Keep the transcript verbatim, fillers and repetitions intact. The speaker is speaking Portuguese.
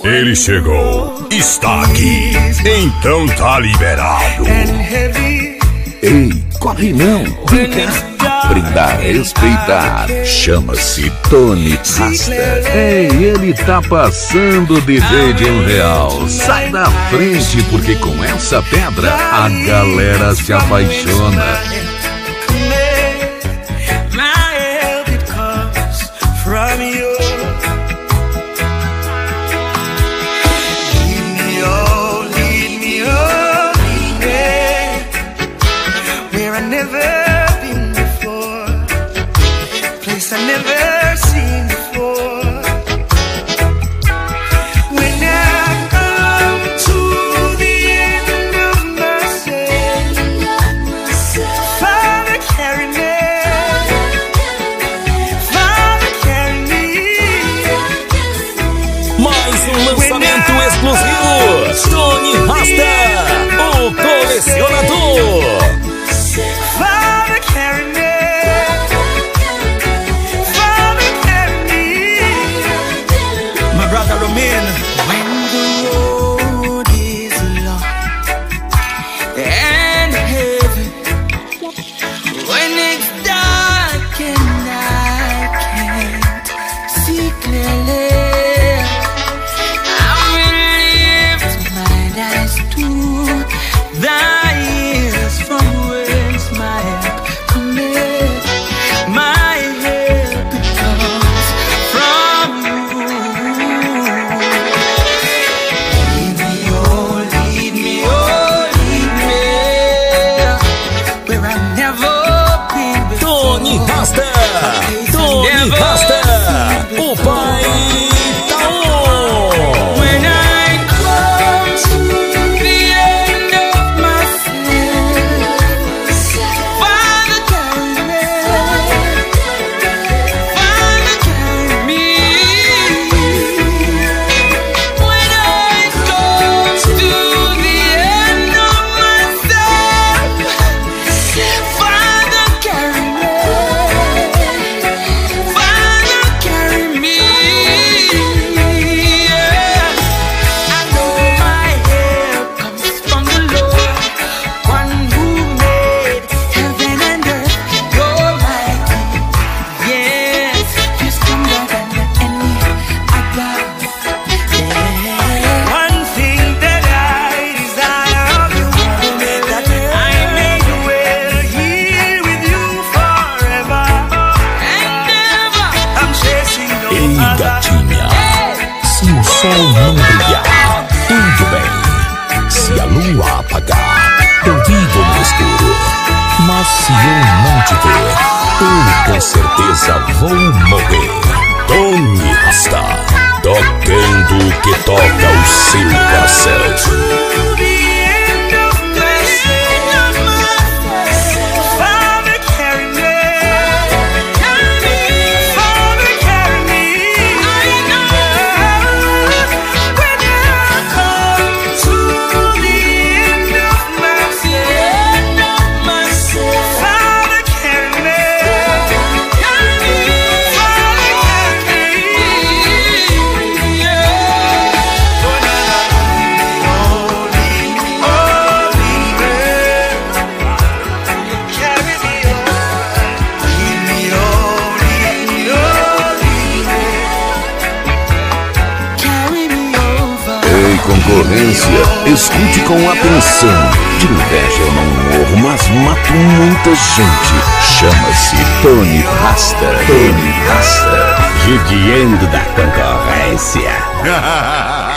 Ele chegou, está aqui, então tá liberado. Ei, corre não, vem cá. Aprenda a respeitar. Chama-se Tony Rasta. Ei, ele tá passando D J de um real. Sai da frente, porque com essa pedra a galera se apaixona. I never seen before. When I come to the end of myself, Father, carry me. Father, carry me. Mais um lançamento exclusivo. Tony Rasta, o colecionador. Father, carry me. When the road is long and heavy, when it's dark and I can't see clearly, I will lift my eyes to thy ears from whence my help cometh. My help comes from you. Tony Rasta, Tony Rasta, o pai tá on. When I come to the end of myself, Father, carry me. Father, carry me. When I come to the end of myself, Father, carry me. Se o sol não brilhar, tudo bem. Se a lua apagar, eu vivo no escuro. Mas se eu não te ver, eu com certeza vou morrer. Tony Rasta, tocando o que toca o seu coração. Concorrência, escute com atenção. De inveja eu não morro, mas mato muita gente. Chama-se Tony Rasta. Tony Rasta, judiando da concorrência.